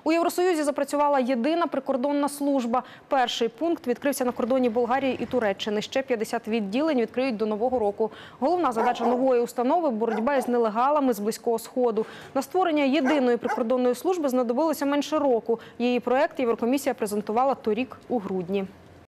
У Євросоюзі запрацювала єдина прикордонна служба. Перший пункт відкрився на кордоні Болгарії і Туреччини. Ще 50 відділень відкриють до Нового року. Головна задача нової установи – боротьба із нелегалами з Близького Сходу. На створення єдиної прикордонної служби знадобилося менше року. Її проект Єврокомісія презентувала торік у грудні.